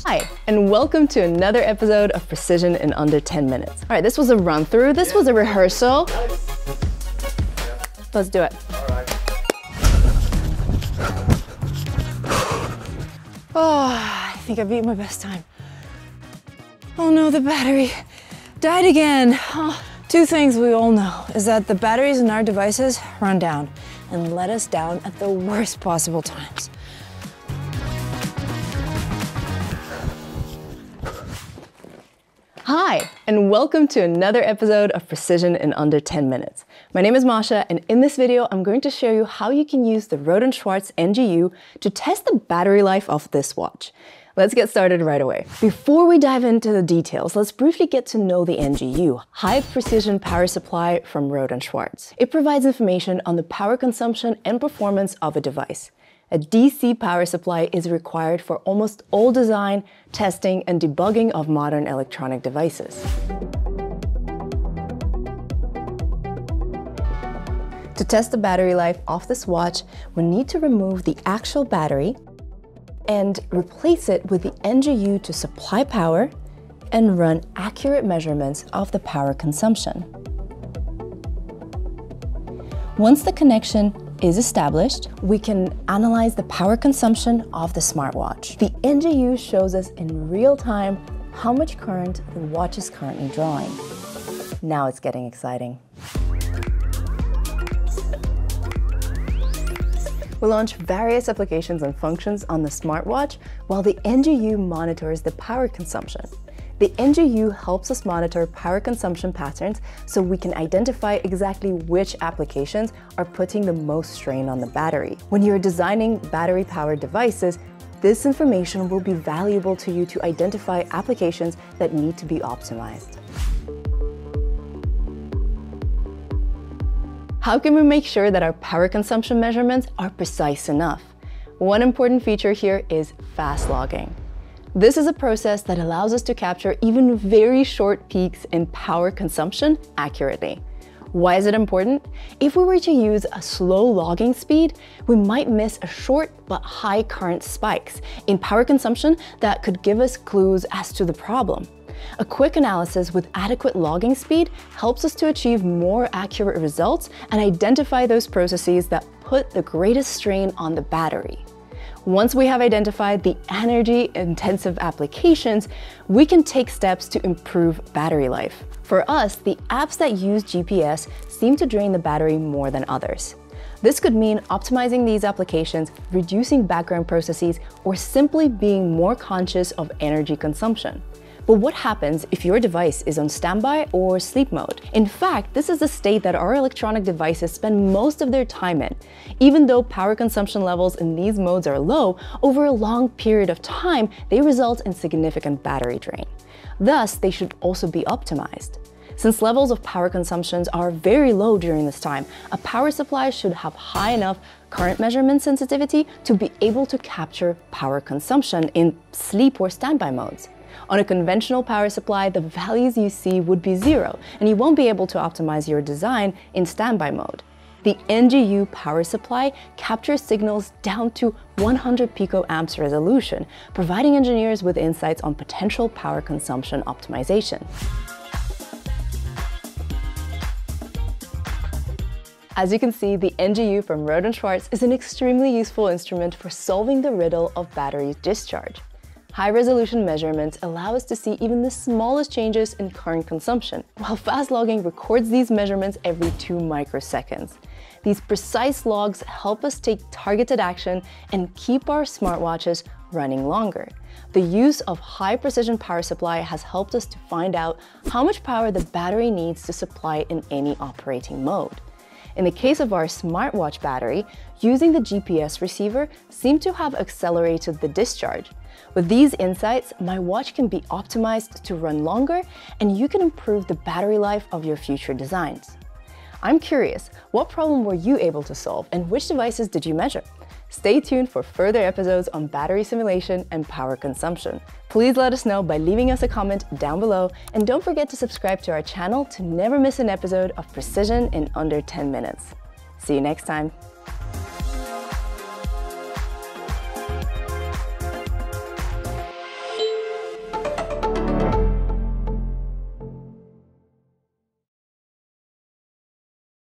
Hi, and welcome to another episode of Precision in Under 10 Minutes. All right, this was a run through. This was a rehearsal. Let's do it. All right. Oh, I think I beat my best time. Oh no, the battery died again. Oh, two things we all know is that the batteries in our devices run down and let us down at the worst possible times. Hi, and welcome to another episode of Precision in Under 10 Minutes. My name is Masha, and in this video, I'm going to show you how you can use the R&S NGU to test the battery life of this watch. Let's get started right away. Before we dive into the details, let's briefly get to know the NGU, High Precision Power Supply from R&S. It provides information on the power consumption and performance of a device. A DC power supply is required for almost all design, testing, and debugging of modern electronic devices. To test the battery life of this watch, we need to remove the actual battery and replace it with the NGU to supply power and run accurate measurements of the power consumption. Once the connection is established, we can analyze the power consumption of the smartwatch. The NGU shows us in real time how much current the watch is currently drawing. Now it's getting exciting. We launch various applications and functions on the smartwatch while the NGU monitors the power consumption. The NGU helps us monitor power consumption patterns so we can identify exactly which applications are putting the most strain on the battery. When you're designing battery-powered devices, this information will be valuable to you to identify applications that need to be optimized. How can we make sure that our power consumption measurements are precise enough? One important feature here is fast logging. This is a process that allows us to capture even very short peaks in power consumption accurately. Why is it important? If we were to use a slow logging speed, we might miss a short but high current spikes in power consumption that could give us clues as to the problem. A quick analysis with adequate logging speed helps us to achieve more accurate results and identify those processes that put the greatest strain on the battery. Once we have identified the energy-intensive applications, we can take steps to improve battery life. For us, the apps that use GPS seem to drain the battery more than others. This could mean optimizing these applications, reducing background processes, or simply being more conscious of energy consumption. But what happens if your device is on standby or sleep mode? In fact, this is the state that our electronic devices spend most of their time in. Even though power consumption levels in these modes are low, over a long period of time, they result in significant battery drain. Thus, they should also be optimized. Since levels of power consumptions are very low during this time, a power supply should have high enough current measurement sensitivity to be able to capture power consumption in sleep or standby modes. On a conventional power supply, the values you see would be zero, and you won't be able to optimize your design in standby mode. The NGU power supply captures signals down to 100 picoamps resolution, providing engineers with insights on potential power consumption optimization. As you can see, the NGU from R&S is an extremely useful instrument for solving the riddle of battery discharge. High-resolution measurements allow us to see even the smallest changes in current consumption, while fast logging records these measurements every 2 microseconds. These precise logs help us take targeted action and keep our smartwatches running longer. The use of high-precision power supply has helped us to find out how much power the battery needs to supply in any operating mode. In the case of our smartwatch battery, using the GPS receiver seemed to have accelerated the discharge. With these insights, my watch can be optimized to run longer, and you can improve the battery life of your future designs. I'm curious, what problem were you able to solve, and which devices did you measure? Stay tuned for further episodes on battery simulation and power consumption. Please let us know by leaving us a comment down below, and don't forget to subscribe to our channel to never miss an episode of Precision in Under 10 Minutes. See you next time.